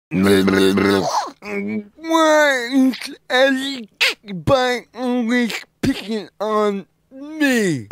Why is everybody always picking on me?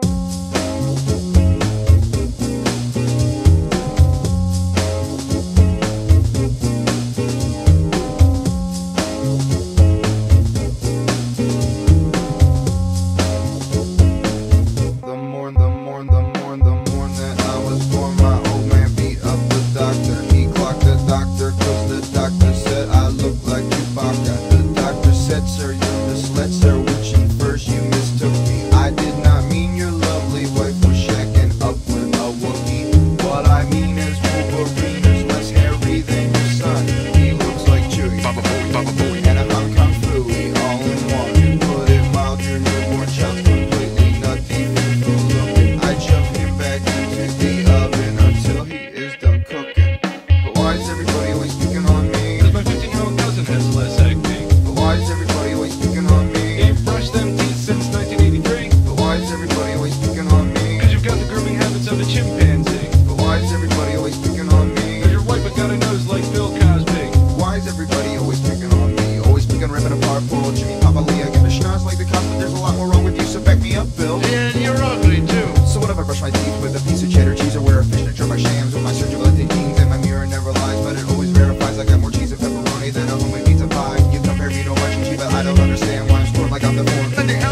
The morn that I was born, my old man beat up the doctor. He clocked the doctor, cause the doctor said I look like Chewbacca. The doctor said, sir, you're misled, sir, which in first you mistook me. I did not mean your lovely wife was shacking up with a wookie. What I mean is Wolverine is less hairy than your son. He looks like Chewie, and if I'm Kung Fu, all in one. You put it mild, your newborn child's completely nutty. I shove him back into the oven until he is done cooking. But why is everybody always picking on me? Cause my 15-year-old cousin has less acne. But why is everybody always picking on me? Ain't brushed them teeth since 1983. But why is everybody always picking on me? Cause you've got the grooming habits of a chimpanzee. But why is everybody always picking on me? Cause you're white but got a nose like Bill Cosby. Why is everybody always picking on me? Always picking, ripping apart poor old Jimmy Papa Leah. Give a schnoz like the cops, but there's a lot more wrong with you, so back me up, Bill. Yeah, and you're ugly too. So what if I brush my teeth with a piece of cheddar cheese, or wear a fishnet shirt by shams with my surgical jeans, and my mirror never lies, but it always verifies I got more cheese and pepperoni than a homemade pizza pie. You compare me to a cheese, but I don't understand why I'm scored like I'm the fourth.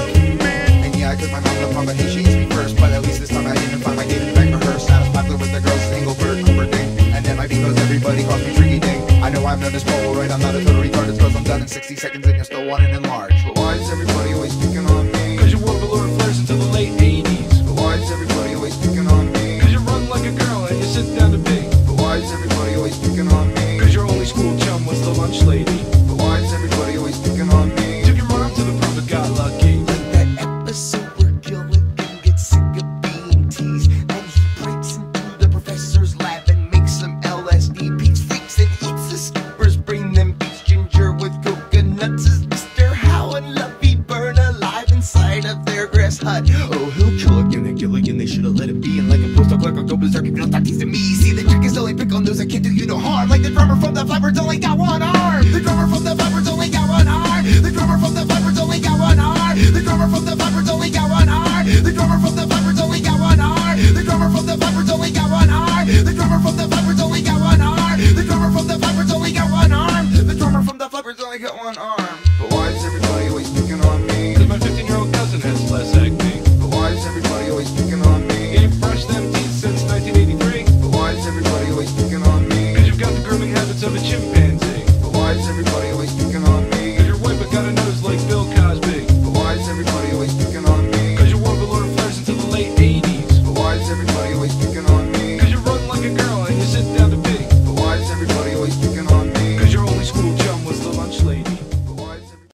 And yeah, I took my mom the pump, but hey, she eats me first. But at least this time I didn't find my dating bag rehearsed. I was popular with the girls, single bird, Cooper ding. And then my beat goes, everybody calls me Tricky Ding. I know I'm not as Polaroid, I'm not a total retard. It's cause I'm done in 60 seconds and you still want it enlarged. But why is everybody always picking on me? Cause you wore velour and flares until the late 80s. But why is everybody always picking on me? Cause you run like a girl and you sit down to pee. But why is everybody always picking on me? Cause your only school chum was the lunch lady. But why is everybody always picking on me? Took your mom to the prom but got lucky. Like that episode where Gilligan gets sick of being teased, and he breaks into the professor's lab and makes some LSD. Pete's freaks and eats the skippers, bring them beach ginger with coconuts. As Mr. Howe and Luffy burn alive inside of their grass hut. Oh, he'll kill again, that Gilligan, they should've let it be. And like a postal clerk, I'll go berserk if you don't stop teasing me. See, the trick is only pick on those that can't do you no harm. Like the drummer from the Flappers only got one arm. The drummer from the Flappers only got one arm. The drummer from the Flappers only got one arm. The drummer from the Flappers only got one arm. The drummer from the Flappers only got one arm. The drummer from the Flappers only got one arm. The drummer from the Flappers only got one arm. The drummer from the Flappers only got one arm. The drummer from the Flappers only got one arm. But why is everybody always picking on me? Cause my 15-year-old cousin has less acne. But why is everybody always picking on me? Ain't brushed them teeth since 1983. But why is everybody always picking on me? Cause you've got the grooming habits of a chimpanzee. But why is everybody